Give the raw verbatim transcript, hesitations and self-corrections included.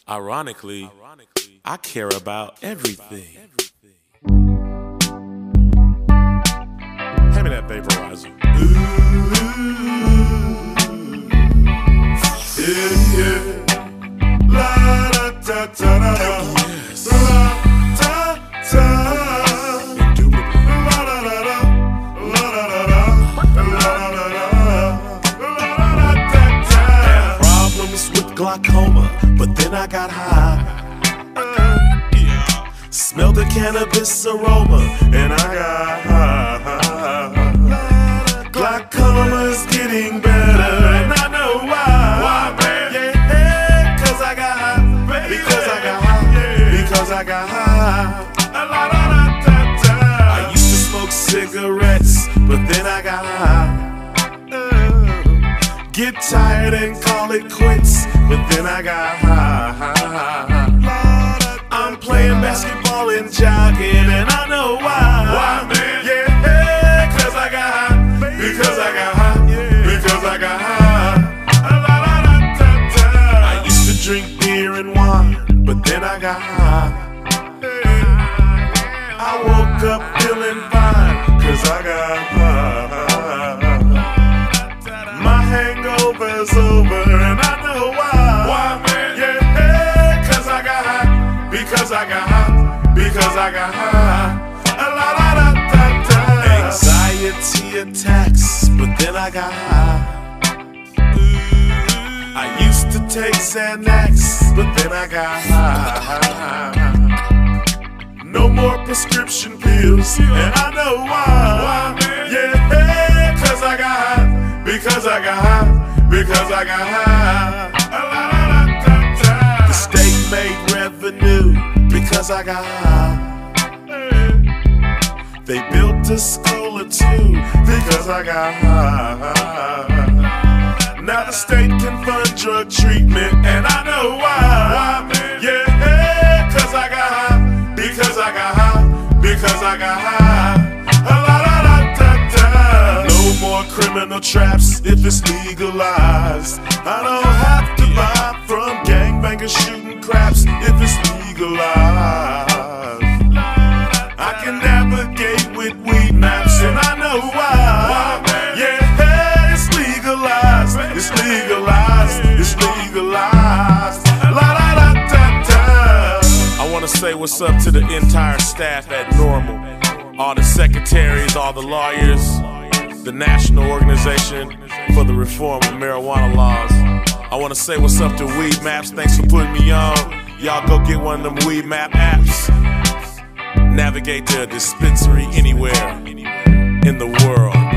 Ironically, I care about everything. Hand me that vaporizer. Ooh, yeah, yeah. La da da da da. Yes. La da da. Indubitably. La da da da. La da da da. La da da da. La da da da. Problems with glaucoma, but then I got high. Smelled the cannabis aroma, And I got high. Glaucoma's getting better, and I know why. Why, man? Yeah, cause I got high. Because I got high. Because I got high. La da da da da. I used to smoke cigarettes, but then I got high. Get tired and call it quits, but then I got high. I'm playing basketball and jogging, and I know why. Why, man? Yeah, cause I got high. Because I got high. Because I got high. I used to drink beer and wine, but then I got high. I woke up feeling fine, cause I got high. My hangover's over, and I know why. Why, man? Yeah, cause I got high. Because I got high. Because I got high. La da da da da. Anxiety attacks, but then I got high. I used to take Xanax, but then I got high. No more prescription pills, and I know why. Yeah, cause I got high. Because I got high. Because I got high. The state made revenue because I got high. They built a school or two because I got high. Now the state can fund drug treatment, and I know why. Yeah, cause I got high. Because I got high. Because I got high. No more criminal traps if it's legalized. I don't have to buy from gangbangers shooting craps if it's legalized. I can navigate with weed maps, and I know why. Yeah, it's legalized. It's legalized. It's legalized. La da da da da. I wanna say what's up to the entire staff at Normal. All the secretaries, all the lawyers, the National Organization for the Reform of Marijuana Laws. I wanna say what's up to Weed Maps. Thanks for putting me on. Y'all go get one of them Weed Map apps. Navigate to a dispensary anywhere in the world.